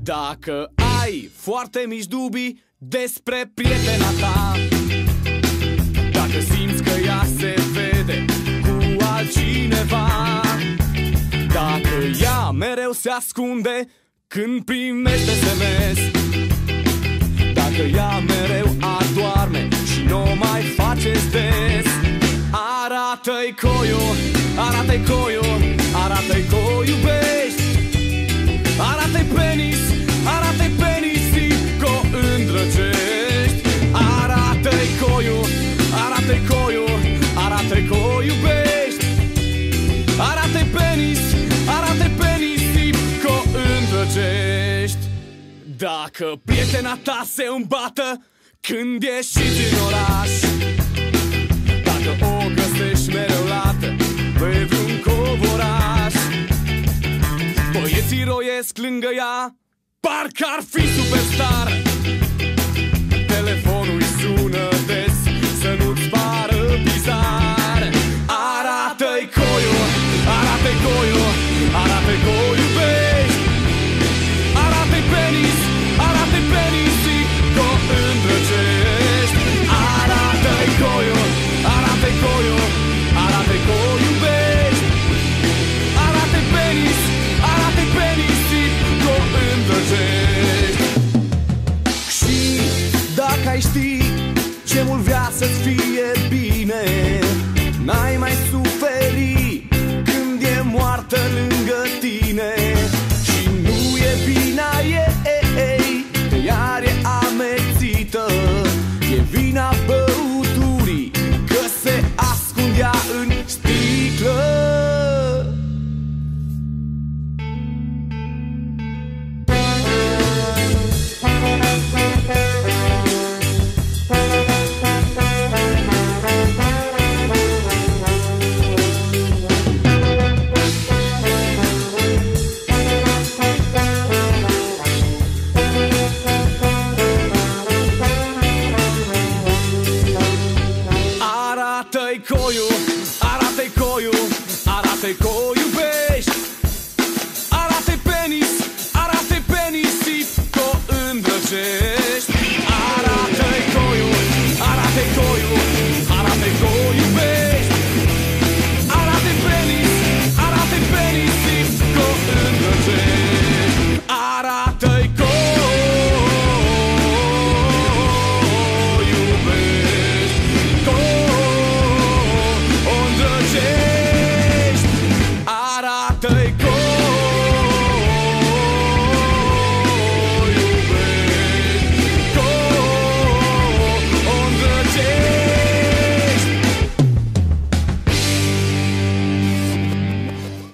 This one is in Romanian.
Dacă ai foarte mici dubii despre prietena ta, dacă simți că ea se vede cu altcineva, dacă ea mereu se ascunde când primește SMS, dacă ea mereu adorme și nu mai faceți des, arată-i coiu, arată-i coiu, arată-i că iubești. Arată-i penis, arată-i penis, că îndrăgești. Arată-i coiu, arată-i coiu, arată-i că iubești. Arată-i penis, arată-i penis, că îndrăgești. Dacă prietena ta se îmbată când ieșiți din oraș, dacă o găsești mereu lată pe vreun covoraș, băieții roiesc lângă ea, parcă ar fi superstar. Telefonul